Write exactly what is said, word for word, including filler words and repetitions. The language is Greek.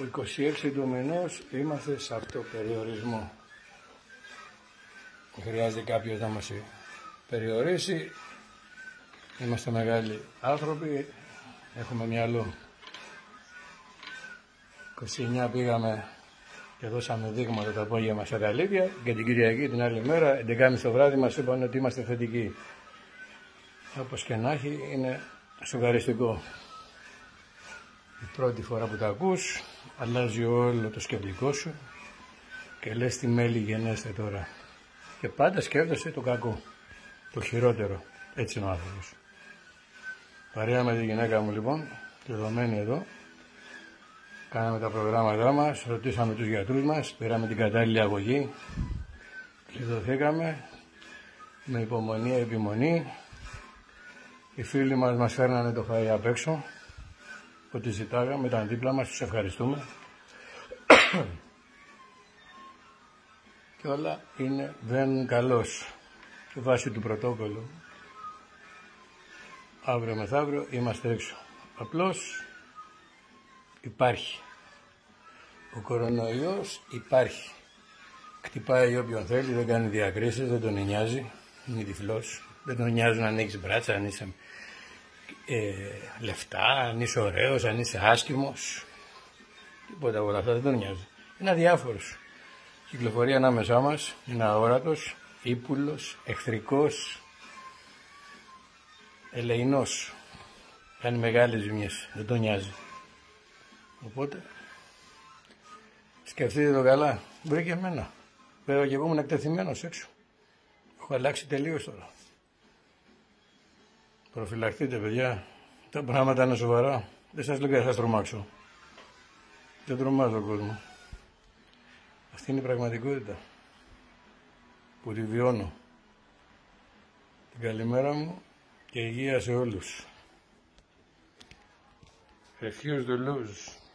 Από είκοσι έξι του μηνός είμαστε σε αυτοπεριορισμό. Χρειάζεται κάποιος να μας περιορίσει. Είμαστε μεγάλοι άνθρωποι, έχουμε μυαλό. είκοσι εννιά πήγαμε και δώσαμε δείγματα το απόγευμα σε Γαλλίδια και την Κυριακή την άλλη μέρα, έντεκα και μισή το βράδυ, μας είπαν ότι είμαστε θετικοί. Όπως και να έχει, είναι σοκαριστικό. Η πρώτη φορά που τα ακούς, αλλάζει όλο το σκεπτικό σου και λες τι μέλη γενέστε τώρα. Και πάντα σκέφτεσαι το κακό, το χειρότερο. Έτσι είναι ο άνθρωπος. Παρέα με τη γυναίκα μου λοιπόν, δεδομένη εδώ, κάναμε τα προγράμματά μας, ρωτήσαμε τους γιατρούς μας, πήραμε την κατάλληλη αγωγή, κλειδωθήκαμε με υπομονή, επιμονή. Οι φίλοι μας μας φέρνανε το φαΐ απ' έξω, ό,τι ζητάγαμε, ήταν δίπλα μας, τους ευχαριστούμε. Και όλα είναι, βαίνουν καλώς, και βάσει του πρωτόκολλου. Αύριο μεθαύριο είμαστε έξω. Απλώς υπάρχει. Ο κορονοϊός υπάρχει. Χτυπάει όποιον θέλει, δεν κάνει διακρίσεις, δεν τον νοιάζει. Είναι τυφλός. Δεν τον νοιάζουν αν έχεις μπράτσα, αν είσαι ε, λεφτά, αν είσαι ωραίος, αν είσαι άσχημος. Τίποτα από όλα αυτά δεν τον νοιάζει. Είναι αδιάφορος. Κυκλοφορεί ανάμεσά μας, είναι αόρατος, ύπουλος, εχθρικός, ελεεινός. Κάνει μεγάλες ζημιές, δεν τον νοιάζει. Οπότε, σκεφτείτε το καλά. Βρήκε εμένα. Βέβαια και εγώ ήμουν εκτεθειμένος έξω. Έχω αλλάξει τελείως τώρα. Προφυλαχτείτε παιδιά. Τα πράγματα είναι σοβαρά. Δεν σας λέω και θα σας τρομάξω. Δεν τρομάζω τον κόσμο. Αυτή είναι η πραγματικότητα που τη βιώνω. Την καλημέρα μου και υγεία σε όλους. Refuse to lose.